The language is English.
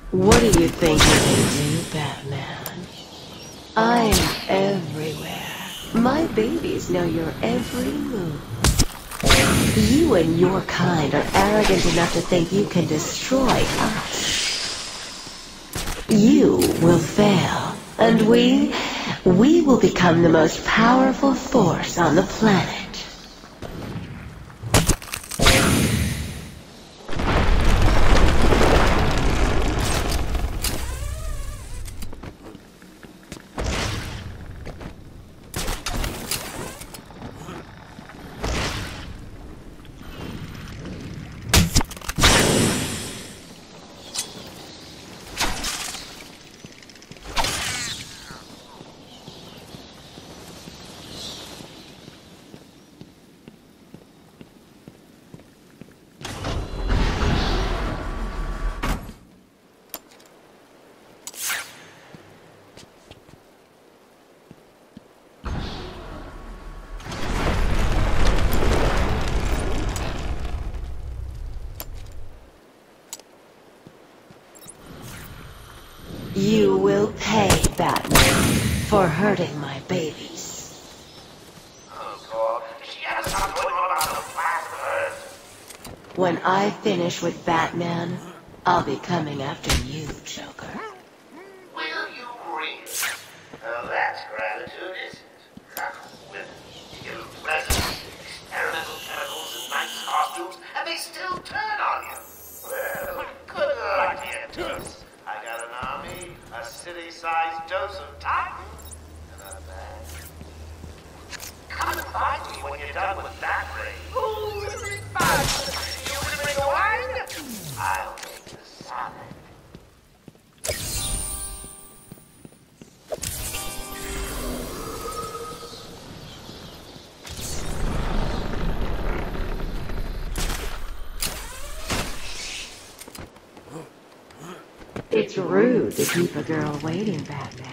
What do you think you can do, Batman? I'm everywhere. My babies know your every move. You and your kind are arrogant enough to think you can destroy us. You will fail, and we will become the most powerful force on the planet. You will pay, Batman, for hurting my babies. When I finish with Batman, I'll be coming after you, Joker. Will you really? Now that's gratitude, isn't it? Women give presents, experimental chemicals, and nice costumes, and they still turn on you. Well, good luck, you toast. I got an army, a city-sized dose of titans, and a bag. Come and find me when you're done with that raid. Ooh, it'll be fun. You wanna bring a wine? I'll make the salad. It's rude to keep a girl waiting, Batman.